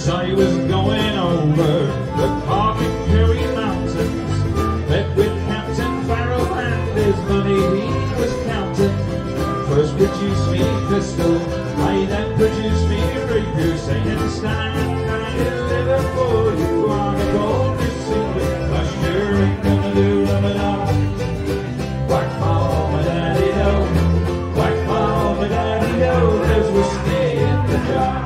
I was going over the Carpet-Curry Mountains, met with Captain Farrell and his money he was counting. First produced me a pistol, I then produced me a rapier, saying, stand, I deliver for you on a gold receiver. I sure ain't gonna do Ramadan. Whack mama daddy do, whack mama daddy do, there's whiskey in the jar.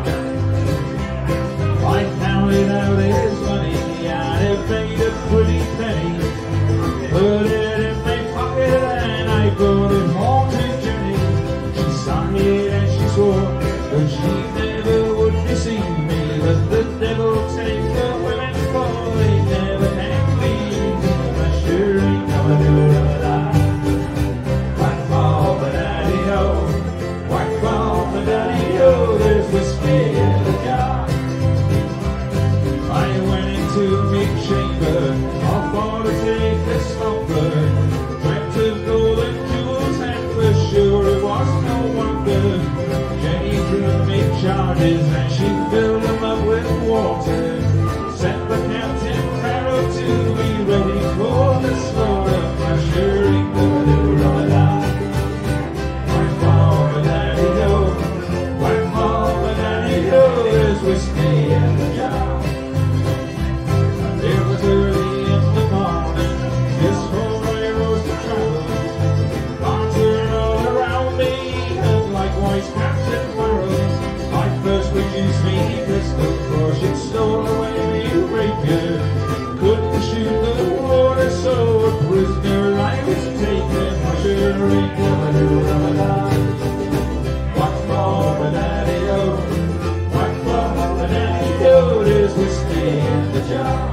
I counted out his money and it made a pretty penny. Put it in my pocket and I brought it home to Jenny. She sighed and she swore that she never would deceive me, but the devil take the women for they never can be. I sure ain't gonna do that. Whack mama daddy ho, whack mama daddy ho, there's whiskey in the jar. I went into big chamber, I thought to take a slumber, dreamt of golden jewels and for sure it was no wonder. Jenny drew me charges and she filled them up with water, sent the Captain Farrell to be ready for the slaughter. I sure ain't gonna do Ramadan. Whack mama daddy do, whack mama daddy do, there's whiskey in the jar. It was early in the morning, this whole I rose to travel. Bombs were all around me, and likewise Captain Farrell. I first produced me a pistol, for she'd stole away me rapier. Couldn't shoot the water, so a prisoner I was taken. I sure ain't gonna do Ramadan. Whack mama daddy do, whack mama daddy do, there's whiskey in the jar.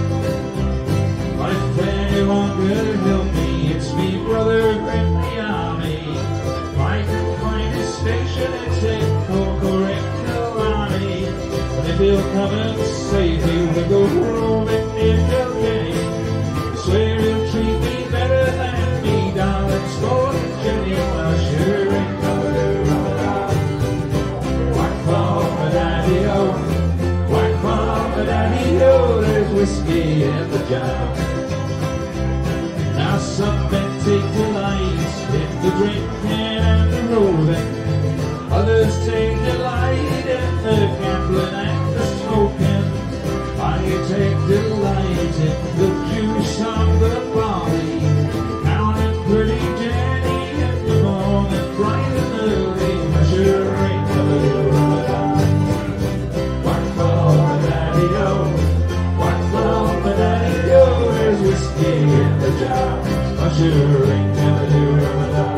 If anyone could help me, it's me brother in the army. If I can find a station, it's in Corcoran, and if he'll come and save me, we'll go roaming in Kilkenny. Swear he'll treat me better than me down at Scotland, Jenny. Well, sure ain't gonna do Ramadan. Whack mama daddy ho, whack mama daddy ho, there's whiskey in the jar. Now some men take delight in the drinking and the rolling, others take delight in the gambling and the smoking. I take delight in the juice of the barley, counting pretty Jenny in the morning, bright and early. I sure ain't gonna do Ramadan. Whack mama daddy do, whack mama daddy do, there's whiskey in the jar. I sure ain't gonna do Ramadan.